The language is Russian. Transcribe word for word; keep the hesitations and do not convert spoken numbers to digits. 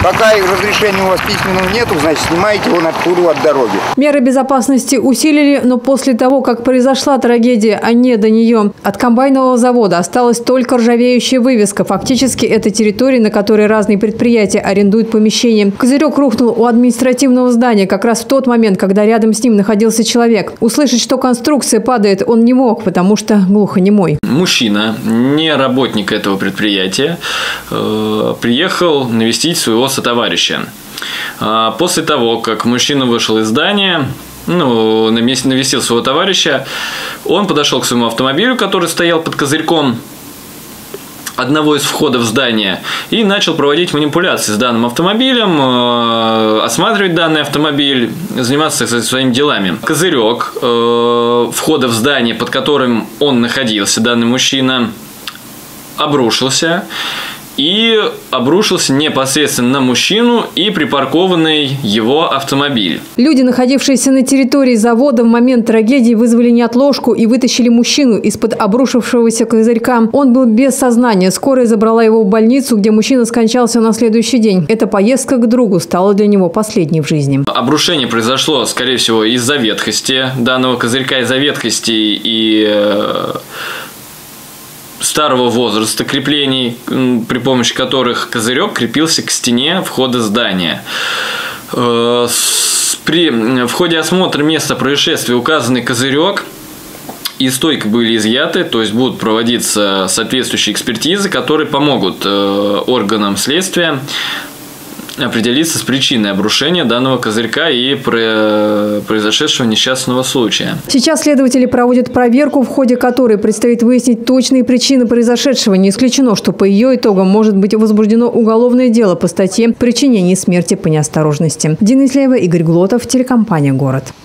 Пока разрешения у вас письменного нету, значит, снимаете его откуда от дороги. Меры безопасности усилили, но после того, как произошла трагедия, а не до нее, от комбайнового завода осталась только ржавеющая вывеска. Фактически это территория, на которой разные предприятия арендуют помещения. Козырек рухнул у административного здания как раз в тот момент, когда рядом с ним находился человек. Услышать, что конструкция падает, он не мог, потому что глухонемой. Мужчина, не работник этого предприятия, приехал навестить своего сотоварища. После того, как мужчина вышел из здания, ну, навестил своего товарища, он подошел к своему автомобилю, который стоял под козырьком одного из входов в здание, и начал проводить манипуляции с данным автомобилем, осматривать данный автомобиль, заниматься своими делами. Козырек входа в здание, под которым он находился, данный мужчина, обрушился. И обрушился непосредственно на мужчину и припаркованный его автомобиль. Люди, находившиеся на территории завода в момент трагедии, вызвали неотложку и вытащили мужчину из-под обрушившегося козырька. Он был без сознания. Скорая забрала его в больницу, где мужчина скончался на следующий день. Эта поездка к другу стала для него последней в жизни. Обрушение произошло, скорее всего, из-за ветхости данного козырька, из-за ветхости и старого возраста креплений, при помощи которых козырек крепился к стене входа здания. При, в ходе осмотра места происшествия указанный козырек и стойка были изъяты, то есть будут проводиться соответствующие экспертизы, которые помогут органам следствия определиться с причиной обрушения данного козырька и произошедшего несчастного случая. Сейчас следователи проводят проверку, в ходе которой предстоит выяснить точные причины произошедшего. Не исключено, что по ее итогам может быть возбуждено уголовное дело по статье «Причинение смерти по неосторожности». Дина Исляева, Игорь Глотов, телекомпания «Город».